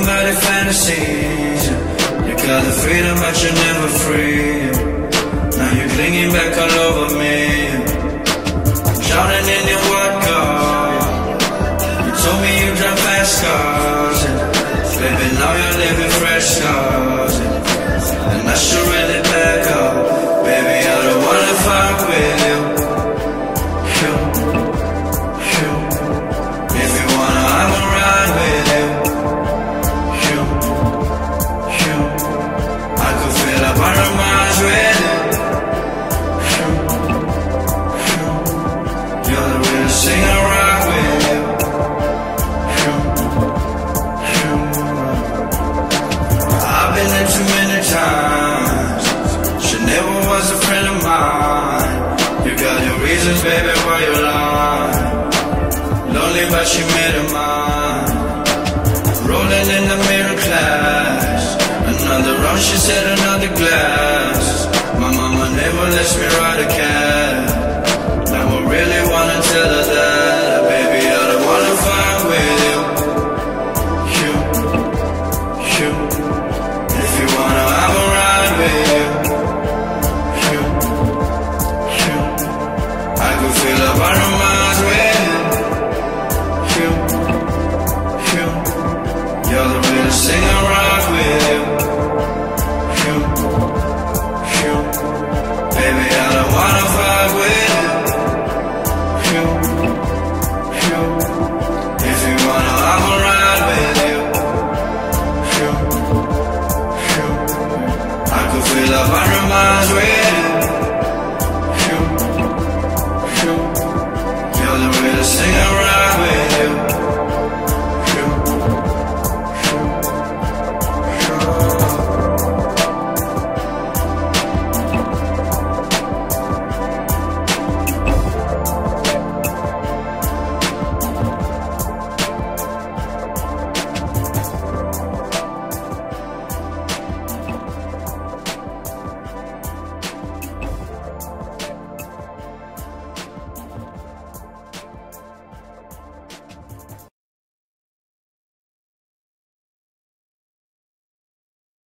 automatic fantasies. You got the freedom but you're never free. Now you're clinging back all over me, drowning in your what car. You told me you drive fast cars, and baby now you're living fresh scars, and I should really back up. Baby, I don't wanna fight with you. If you wanna, I will ride with you. I could feel up 100 miles with you. You're the realest thing I rock with you. I've been there too many times. She never was a friend of mine. You got your reasons, baby, why you lie. Lonely but she made her mind. Rolling in the middle class. Another round, she said another glass. My mama never lets me ride a cab. Now I really wanna tell her that. Baby, I don't wanna fight with you. If you wanna, I will ride with you. I could feel up 100 miles with you. You're the realest thing I rock with you. Baby, I don't wanna fight with you. If you wanna, I will ride with you. I could feel up 100 miles with you. You're the realest thing